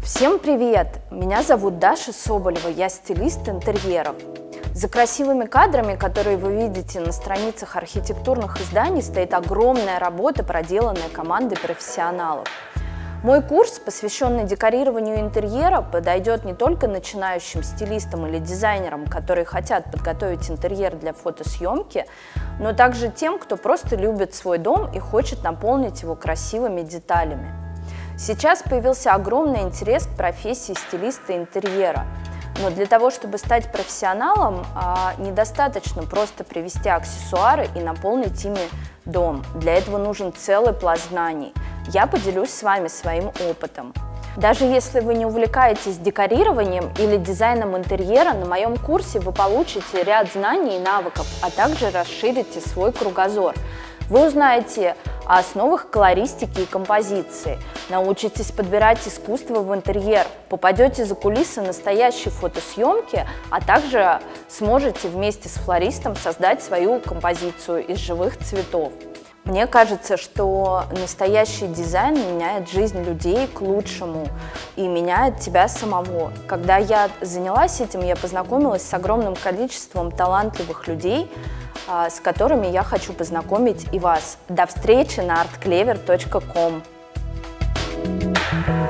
Всем привет! Меня зовут Даша Соболева, я стилист интерьеров. За красивыми кадрами, которые вы видите на страницах архитектурных изданий, стоит огромная работа, проделанная командой профессионалов. Мой курс, посвященный декорированию интерьера, подойдет не только начинающим стилистам или дизайнерам, которые хотят подготовить интерьер для фотосъемки, но также тем, кто просто любит свой дом и хочет наполнить его красивыми деталями. Сейчас появился огромный интерес к профессии стилиста интерьера. Но для того, чтобы стать профессионалом, недостаточно просто привезти аксессуары и наполнить ими дом. Для этого нужен целый пласт знаний. Я поделюсь с вами своим опытом. Даже если вы не увлекаетесь декорированием или дизайном интерьера, на моем курсе вы получите ряд знаний и навыков, а также расширите свой кругозор. Вы узнаете о основах колористики и композиции, научитесь подбирать искусство в интерьер, попадете за кулисы настоящей фотосъемки, а также сможете вместе с флористом создать свою композицию из живых цветов. Мне кажется, что настоящий дизайн меняет жизнь людей к лучшему и меняет тебя самого. Когда я занялась этим, я познакомилась с огромным количеством талантливых людей, с которыми я хочу познакомить и вас. До встречи на artclever.com.